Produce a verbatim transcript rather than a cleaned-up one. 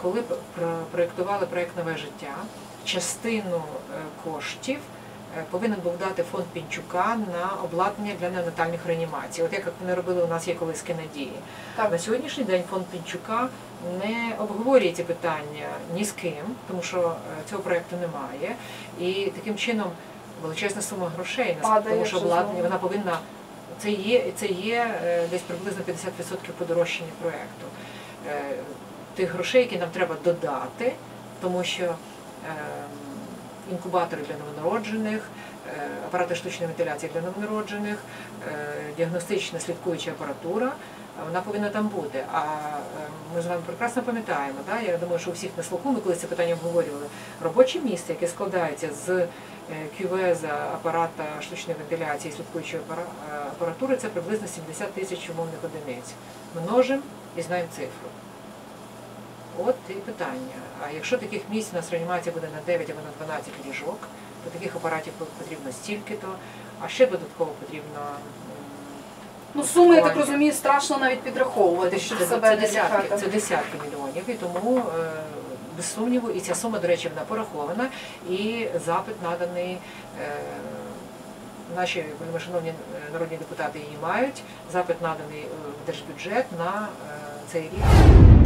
коли проєктували проєкт «Нове життя», частину коштів повинен був дати фонд Пінчука на обладнання для неонатальних реанімацій. От як вони робили у нас є колиски надії. Так. На сьогоднішній день фонд Пінчука не обговорює ці питання ні з ким, тому що цього проєкту немає. І таким чином величезна сума грошей, Падає, тому що обладнання, вона повинна, це є, це є десь приблизно п'ятдесят відсотків подорожчання проєкту. Тих грошей, які нам треба додати, тому що інкубатори для новонароджених, апарати штучної вентиляції для новонароджених, діагностична слідкуюча апаратура, вона повинна там бути. А ми з вами прекрасно пам'ятаємо, да? Я думаю, що у всіх на слуху, ми коли це питання обговорювали, робоче місце, яке складається з кювеза, апарата штучної вентиляції, слідкуючої апаратури, це приблизно сімдесят тисяч умовних одиниць. Множимо і знаємо цифру. От і питання. А якщо таких місць у нас реанімація буде на дев'ять або на дванадцять ліжок, то таких апаратів потрібно стільки-то, а ще додатково потрібно... Ну, суми, я так розумію, страшно навіть підраховувати, щоб це, себе це, не десятки, лякати. це десятки мільйонів, і тому, без сумніву, і ця сума, до речі, вона порахована, і запит наданий, наші шановні народні депутати її мають, запит наданий в держбюджет на цей рік.